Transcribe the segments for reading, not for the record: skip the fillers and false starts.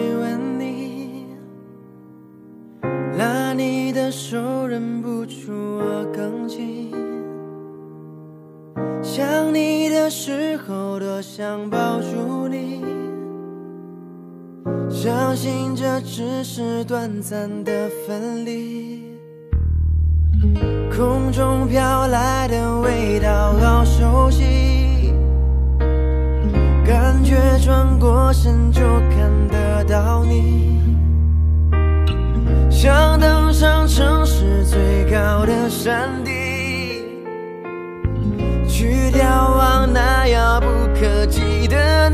吻你，拉你的手，忍不住我更近。想你的时候，多想抱住你，相信这只是短暂的分离。空中飘来的味道好熟悉，感觉转过身就看得到你，想登上城市最高的山顶，去眺望那遥不可及的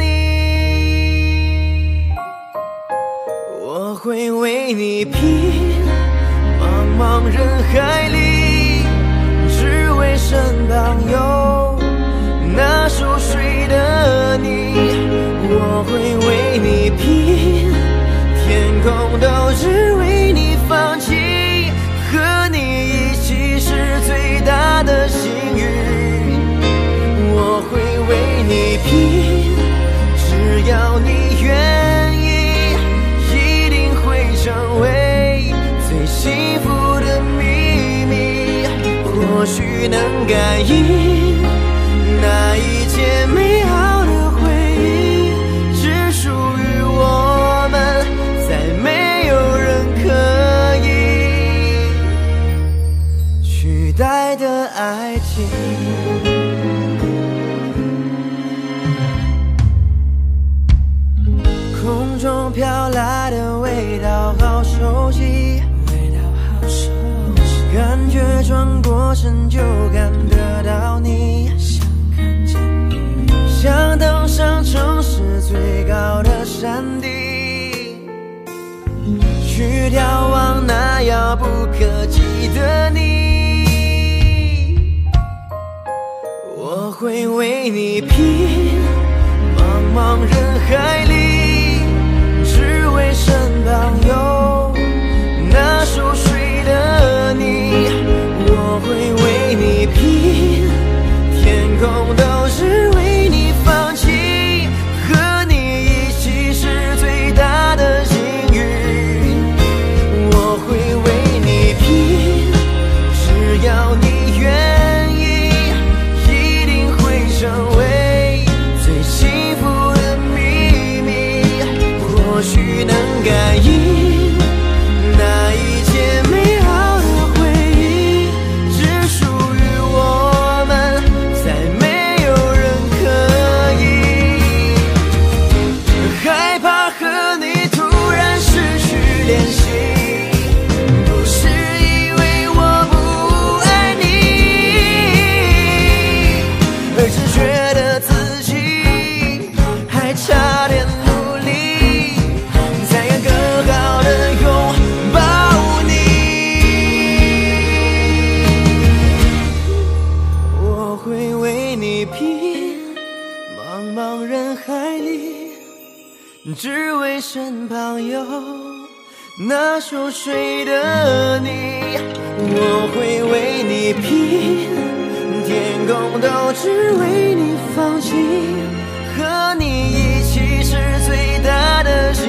你。我会为你拼，茫茫人海里，只为身旁有那熟睡的你。我会为你拼，天空都只为你放弃，和你一起是最大的幸运。我会为你拼，只要你愿意，一定会成为最幸福的秘密。或许能感应那一切美好的回忆，只属于我们，再没有人可以取代的爱情。空中飘来的味道好熟悉，感觉转过身就看得到你，想登上城市最高的山顶，去眺望那遥不可及的你。我会为你拼，茫茫人海里，只为身旁有那熟睡的你。我会为你拼，天空都是为你放弃，和你一起是最大的幸运。我会为你拼，只要你愿意，一定会成为最幸福的秘密。或许能感应那一切美好的回忆，只属于我们，再没有人可以。害怕和你突然失去联系，不是因为我不爱你，而是觉得自己还差点努力，才能更好的拥抱你。我会为你拼，茫茫人海里，只为身旁有那熟睡的你。我会为你拼，天空都只为你放弃，和你一起是最大的